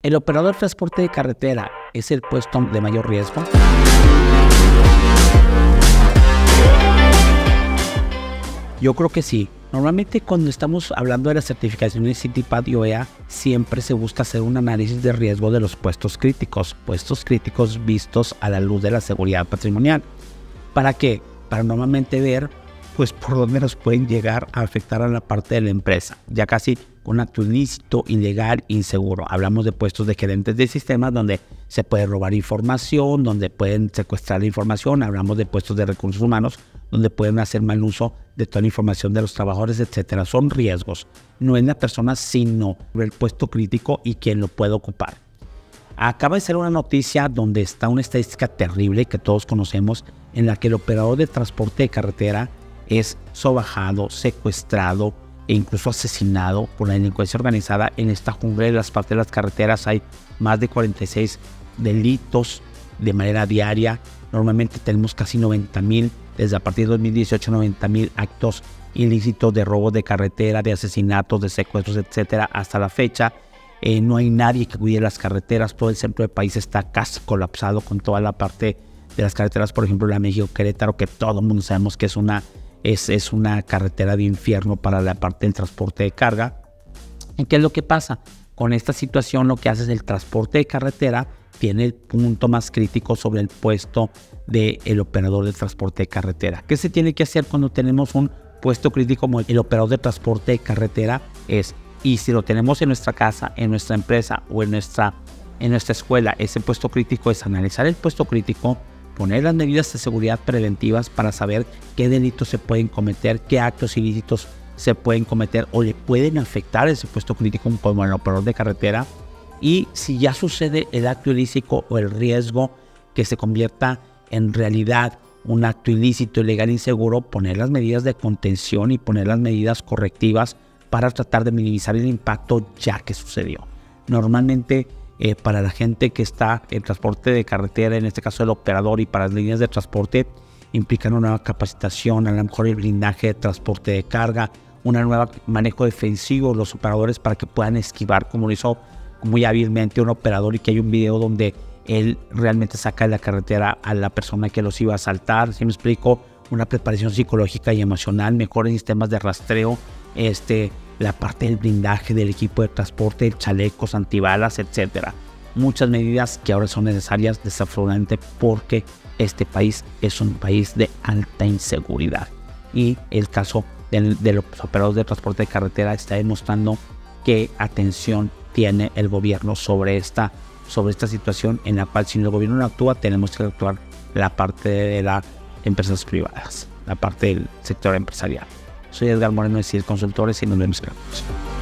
¿El operador de transporte de carretera es el puesto de mayor riesgo? Yo creo que sí. Normalmente cuando estamos hablando de las certificaciones CITIPAD y OEA, siempre se busca hacer un análisis de riesgo de los puestos críticos vistos a la luz de la seguridad patrimonial. ¿Para qué? Para normalmente ver pues por dónde nos pueden llegar a afectar a la parte de la empresa, ya casi un acto ilícito, ilegal, inseguro. Hablamos de puestos de gerentes de sistemas donde se puede robar información, donde pueden secuestrar la información. Hablamos de puestos de recursos humanos donde pueden hacer mal uso de toda la información de los trabajadores, etcétera. Son riesgos. No es la persona, sino el puesto crítico y quien lo puede ocupar. Acaba de ser una noticia donde está una estadística terrible que todos conocemos, en la que el operador de transporte de carretera es sobajado, secuestrado e incluso asesinado por la delincuencia organizada. En esta jungla de las partes de las carreteras hay más de 46 delitos de manera diaria. Normalmente tenemos casi 90,000, desde a partir de 2018, 90,000 actos ilícitos de robo de carretera, de asesinatos, de secuestros, etcétera, hasta la fecha. No hay nadie que cuide las carreteras. Todo el centro del país está casi colapsado con toda la parte de las carreteras, por ejemplo la México-Querétaro, que todo el mundo sabemos que es una carretera de infierno para la parte del transporte de carga. ¿Y qué es lo que pasa? Con esta situación lo que hace es el transporte de carretera tiene el punto más crítico sobre el puesto del operador de transporte de carretera. ¿Qué se tiene que hacer cuando tenemos un puesto crítico como el operador de transporte de carretera? Y si lo tenemos en nuestra casa, en nuestra empresa o en nuestra escuela, ese puesto crítico es analizar el puesto crítico, poner las medidas de seguridad preventivas para saber qué delitos se pueden cometer, qué actos ilícitos se pueden cometer o le pueden afectar ese puesto crítico como el operador de carretera. Y si ya sucede el acto ilícito o el riesgo que se convierta en realidad un acto ilícito, ilegal, inseguro, poner las medidas de contención y poner las medidas correctivas para tratar de minimizar el impacto ya que sucedió. Normalmente para la gente que está en transporte de carretera, en este caso el operador, y para las líneas de transporte, implican una nueva capacitación, a lo mejor el blindaje de transporte de carga, un nuevo manejo defensivo de los operadores para que puedan esquivar, como lo hizo muy hábilmente un operador, y que hay un video donde él realmente saca de la carretera a la persona que los iba a asaltar. ¿Sí me explico? Una preparación psicológica y emocional, mejores sistemas de rastreo, la parte del blindaje del equipo de transporte, chalecos antibalas, etcétera. Muchas medidas que ahora son necesarias, desafortunadamente, porque este país es un país de alta inseguridad. Y el caso de los operadores de transporte de carretera está demostrando qué atención tiene el gobierno sobre esta situación, en la cual si el gobierno no actúa, tenemos que actuar la parte de las empresas privadas, la parte del sector empresarial. Soy Edgar Moreno de CIEL Consultores y nos vemos en la próxima.